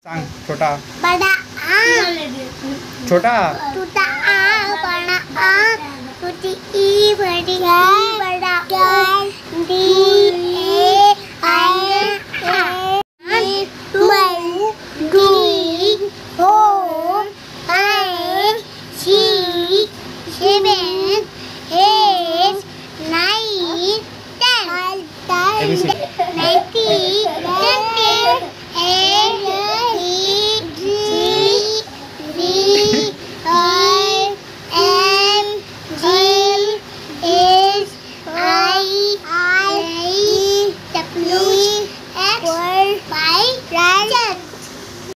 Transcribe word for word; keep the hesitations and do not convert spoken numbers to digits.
सांग. छोटा बड़ा आ छोटा छोटा आ बड़ा आ छोटी ई बड़ी ई बड़ा O D A I A two D four five six seven eight nine ten A B C. Ninety